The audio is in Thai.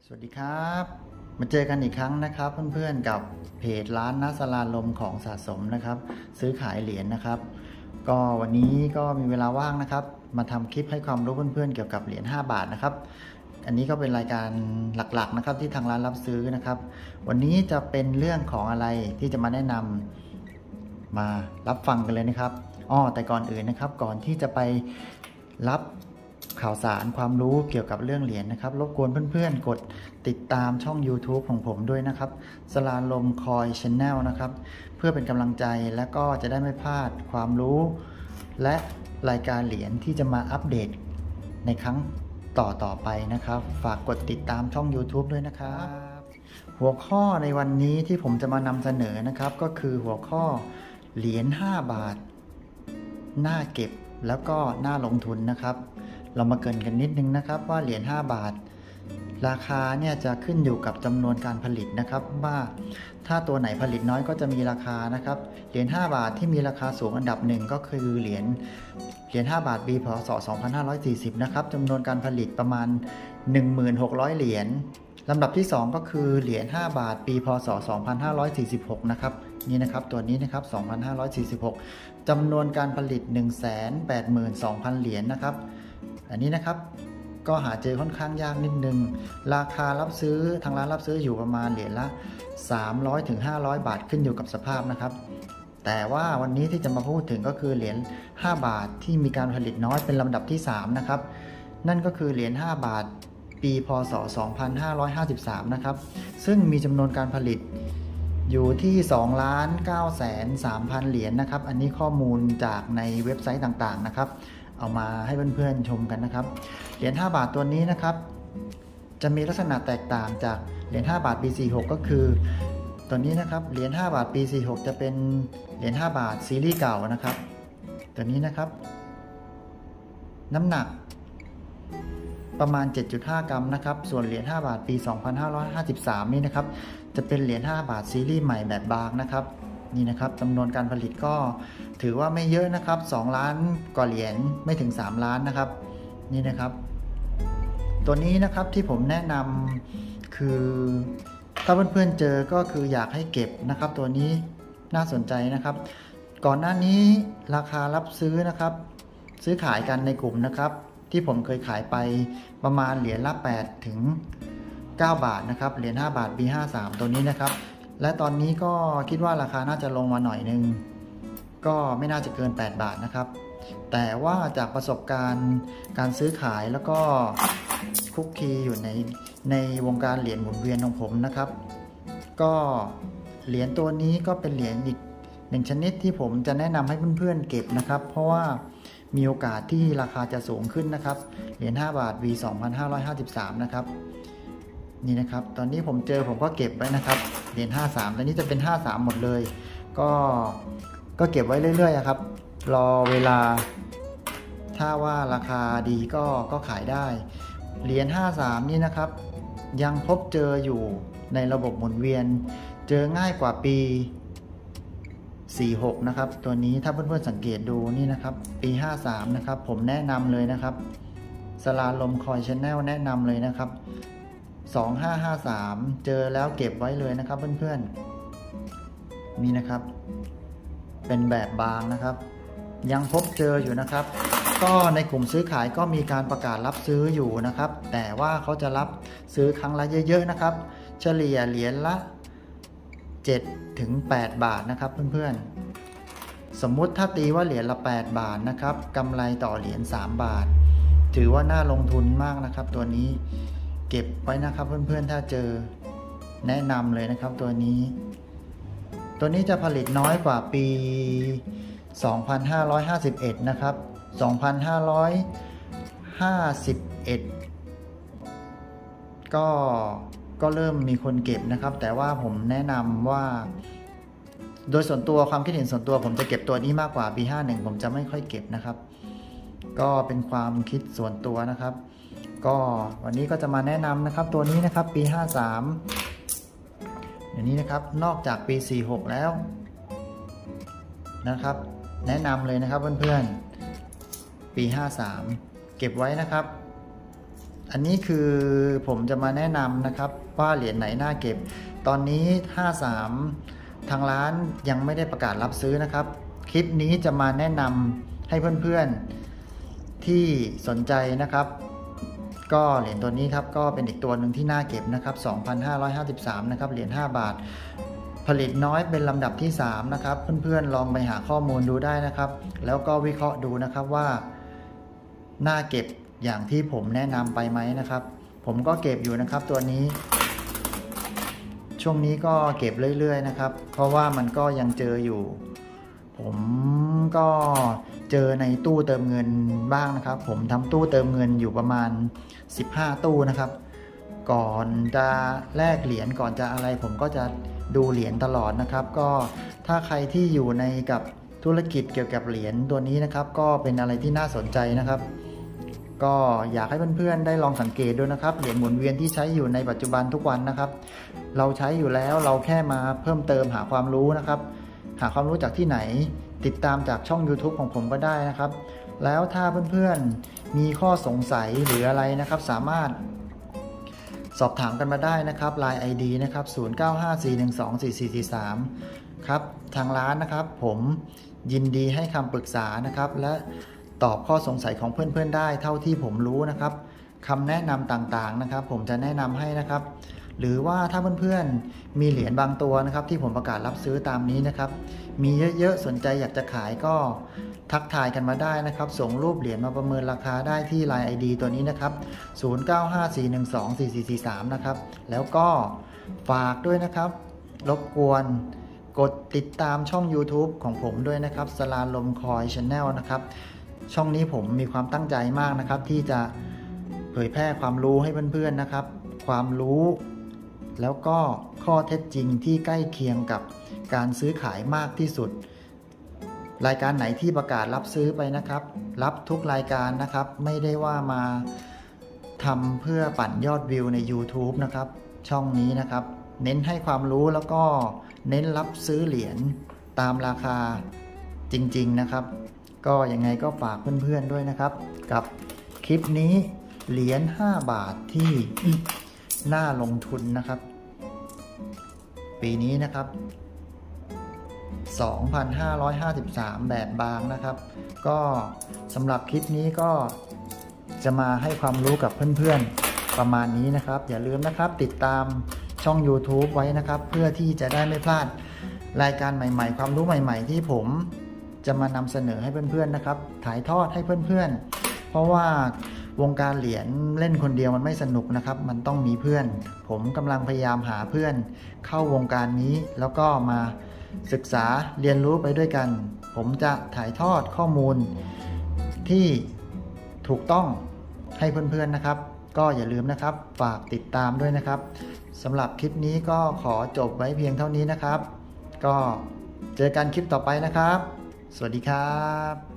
สวัสดีครับมาเจอกันอีกครั้งนะครับเพื่อนๆกับเพจร้านณสลาลมของสะสมนะครับซื้อขายเหรียญนะครับก็วันนี้ก็มีเวลาว่างนะครับมาทำคลิปให้ความรู้เพื่อนๆเกี่ยวกับเหรียญ5 บาทนะครับอันนี้ก็เป็นรายการหลักๆนะครับที่ทางร้านรับซื้อนะครับวันนี้จะเป็นเรื่องของอะไรที่จะมาแนะนำมารับฟังกันเลยนะครับแต่ก่อนอื่นนะครับก่อนที่จะไปรับข่าวสารความรู้เกี่ยวกับเรื่องเหรียญนะครับรบกวนเพื่อนๆกดติดตามช่อง YouTube ของผมด้วยนะครับสลาลมคอย Channel นะครับเพื่อเป็นกำลังใจและก็จะได้ไม่พลาดความรู้และรายการเหรียญที่จะมาอัปเดตในครั้งต่อไปนะครับฝากกดติดตามช่อง YouTube ด้วยนะครับหัวข้อในวันนี้ที่ผมจะมานำเสนอนะครับก็คือหัวข้อเหรียญ5 บาทน่าเก็บแล้วก็น่าลงทุนนะครับเรามาเกริ่นกันนิดนึงนะครับว่าเหรียญ5 บาทราคาเนี่ยจะขึ้นอยู่กับจำนวนการผลิตนะครับว่าถ้าตัวไหนผลิตน้อยก็จะมีราคานะครับเหรียญ5 บาทที่มีราคาสูงอันดับหนึ่งก็คือเหรียญ5 บาทปีพ.ศ. 2540นะครับจำนวนการผลิตประมาณ 16,000 เหรียญลำดับที่2ก็คือเหรียญ5 บาทปีพ.ศ. 2546นะครับนี่นะครับตัวนี้นะครับ2546จำนวนการผลิต 182,000 เหรียญนะครับอันนี้นะครับก็หาเจอค่อนข้างยากนิดนึงราคารับซื้อทางร้านรับซื้ออยู่ประมาณเหรียญละ300 ถึง 500 บาทขึ้นอยู่กับสภาพนะครับแต่ว่าวันนี้ที่จะมาพูดถึงก็คือเหรียญ5 บาทที่มีการผลิตน้อยเป็นลำดับที่3นะครับนั่นก็คือเหรียญ5 บาทปีพ.ศ. 2553นะครับซึ่งมีจำนวนการผลิตอยู่ที่ 2,930,000 เหรียญนะครับอันนี้ข้อมูลจากในเว็บไซต์ต่างๆนะครับเอามาให้เพื่อนๆชมกันนะครับเหรียญ5 บาทตัวนี้นะครับจะมีลักษณะแตกต่างจากเหรียญ5 บาทปี46ก็คือตัวนี้นะครับเหรียญ5 บาทปี46จะเป็นเหรียญ5 บาทซีรีส์เก่านะครับตัวนี้นะครับน้ำหนักประมาณ 7.5 กรัมนะครับส่วนเหรียญ5 บาทปี2553นี่นะครับจะเป็นเหรียญ5 บาทซีรีส์ใหม่แบบบางนะครับนี่นะครับจำนวนการผลิตก็ถือว่าไม่เยอะนะครับ2 ล้านกว่าเหรียญไม่ถึง3 ล้านนะครับนี่นะครับตัวนี้นะครับที่ผมแนะนำคือถ้าเพื่อนๆเจอก็คืออยากให้เก็บนะครับตัวนี้น่าสนใจนะครับก่อนหน้านี้ราคารับซื้อนะครับซื้อขายกันในกลุ่มนะครับที่ผมเคยขายไปประมาณเหรียญละ8 ถึง 9 บาทนะครับเหรียญ5 บาทปี53ตัวนี้นะครับและตอนนี้ก็คิดว่าราคาน่าจะลงมาหน่อยนึงก็ไม่น่าจะเกิน8 บาทนะครับแต่ว่าจากประสบการณ์การซื้อขายแล้วก็คุกคีอยู่ในวงการเหรียญหมุนเวียนของผมนะครับก็เหรียญตัวนี้ก็เป็นเหรียญอีกหนึ่งชนิดที่ผมจะแนะนำให้เพื่อนๆเก็บนะครับเพราะว่ามีโอกาสที่ราคาจะสูงขึ้นนะครับเหรียญ5 บาท V 2553นะครับนี่นะครับตอนนี้ผมเจอผมก็เก็บไว้นะครับเหรียญ53ตอนนี้จะเป็น53หมดเลยก็เก็บไว้เรื่อยๆครับรอเวลาถ้าว่าราคาดีก็ขายได้เหรียญ53นี่นะครับยังพบเจออยู่ในระบบหมุนเวียนเจอง่ายกว่าปี46นะครับตัวนี้ถ้าเพื่อนๆสังเกตดูนี่นะครับปี53นะครับผมแนะนำเลยนะครับสลาลมคอย Channel แนะนำเลยนะครับ2553เจอแล้วเก็บไว้เลยนะครับเพื่อนๆนี่นะครับเป็นแบบบางนะครับยังพบเจออยู่นะครับก็ในกลุ่มซื้อขายก็มีการประกาศรับซื้ออยู่นะครับแต่ว่าเขาจะรับซื้อครั้งละเยอะๆนะครับเฉลี่ยเหรียญละ7 ถึง 8 บาทนะครับเพื่อนๆสมมุติถ้าตีว่าเหรียญละ8 บาทนะครับกำไรต่อเหรียญ3 บาทถือว่าน่าลงทุนมากนะครับตัวนี้เก็บไว้นะครับเพื่อนๆถ้าเจอแนะนำเลยนะครับตัวนี้จะผลิตน้อยกว่าปี2551นะครับ2551ก็เริ่มมีคนเก็บนะครับแต่ว่าผมแนะนำว่าโดยส่วนตัวความคิดเห็นส่วนตัวผมจะเก็บตัวนี้มากกว่าปี51ผมจะไม่ค่อยเก็บนะครับก็เป็นความคิดส่วนตัวนะครับก็วันนี้ก็จะมาแนะนำนะครับตัวนี้นะครับปี53อย่างนี้นะครับนอกจากปี46แล้วนะครับแนะนำเลยนะครับเพื่อนๆปี53เก็บไว้นะครับอันนี้คือผมจะมาแนะนำนะครับว่าเหรียญไหนน่าเก็บตอนนี้53ทางร้านยังไม่ได้ประกาศรับซื้อนะครับคลิปนี้จะมาแนะนำให้เพื่อนๆที่สนใจนะครับก็เหรียญตัวนี้ครับก็เป็นอีกตัวหนึ่งที่น่าเก็บนะครับ 2,553 นะครับเหรียญ5 บาทผลิตน้อยเป็นลำดับที่3นะครับเพื่อนๆลองไปหาข้อมูลดูได้นะครับแล้วก็วิเคราะห์ดูนะครับว่าน่าเก็บอย่างที่ผมแนะนำไปไหมนะครับผมก็เก็บอยู่นะครับตัวนี้ช่วงนี้ก็เก็บเรื่อยๆนะครับเพราะว่ามันก็ยังเจออยู่ผมก็เจอในตู้เติมเงินบ้างนะครับผมทำตู้เติมเงินอยู่ประมาณ15ตู้นะครับก่อนจะแลกเหรียญก่อนจะอะไรผมก็จะดูเหรียญตลอดนะครับก็ถ้าใครที่อยู่ในกับธุรกิจเกี่ยวกับเหรียญตัวนี้นะครับก็เป็นอะไรที่น่าสนใจนะครับก็อยากให้เพื่อนๆได้ลองสังเกตดูนะครับเหรียญหมุนเวียนที่ใช้อยู่ในปัจจุบันทุกวันนะครับเราใช้อยู่แล้วเราแค่มาเพิ่มเติมหาความรู้นะครับหาความรู้จากที่ไหนติดตามจากช่อง YouTube ของผมก็ได้นะครับแล้วถ้าเพื่อนๆมีข้อสงสัยหรืออะไรนะครับสามารถสอบถามกันมาได้นะครับ Line ID นะครับ 0954124443 ครับทางร้านนะครับผมยินดีให้คำปรึกษานะครับและตอบข้อสงสัยของเพื่อนๆได้เท่าที่ผมรู้นะครับคำแนะนำต่างๆนะครับผมจะแนะนำให้นะครับหรือว่าถ้าเพื่อนๆมีเหรียญบางตัวนะครับที่ผมประกาศรับซื้อตามนี้นะครับมีเยอะๆสนใจอยากจะขายก็ทักทายกันมาได้นะครับส่งรูปเหรียญมาประเมินราคาได้ที่ Line ID ตัวนี้นะครับ 0954124443 นะครับแล้วก็ฝากด้วยนะครับรบกวนกดติดตามช่อง YouTube ของผมด้วยนะครับสลาลมคอย Channel นะครับช่องนี้ผมมีความตั้งใจมากนะครับที่จะเผยแพร่ความรู้ให้เพื่อนๆนะครับความรู้แล้วก็ข้อเท็จจริงที่ใกล้เคียงกับการซื้อขายมากที่สุดรายการไหนที่ประกาศรับซื้อไปนะครับรับทุกรายการนะครับไม่ได้ว่ามาทำเพื่อปั่นยอดวิวใน YouTube นะครับช่องนี้นะครับเน้นให้ความรู้แล้วก็เน้นรับซื้อเหรียญตามราคาจริงๆนะครับก็ยังไงก็ฝากเพื่อนๆด้วยนะครับกับคลิปนี้เหรียญ5 บาทที่น่าลงทุนนะครับปีนี้นะครับ2,553 แบบบางนะครับก็สำหรับคลิปนี้ก็จะมาให้ความรู้กับเพื่อนๆประมาณนี้นะครับอย่าลืมนะครับติดตามช่อง YouTube ไว้นะครับเพื่อที่จะได้ไม่พลาดรายการใหม่ๆความรู้ใหม่ๆที่ผมจะมานำเสนอให้เพื่อนๆนะครับถ่ายทอดให้เพื่อนๆเพราะว่าวงการเหรียญเล่นคนเดียวมันไม่สนุกนะครับมันต้องมีเพื่อนผมกำลังพยายามหาเพื่อนเข้าวงการนี้แล้วก็มาศึกษาเรียนรู้ไปด้วยกันผมจะถ่ายทอดข้อมูลที่ถูกต้องให้เพื่อนๆนะครับก็อย่าลืมนะครับฝากติดตามด้วยนะครับสำหรับคลิปนี้ก็ขอจบไว้เพียงเท่านี้นะครับก็เจอกันคลิปต่อไปนะครับสวัสดีครับ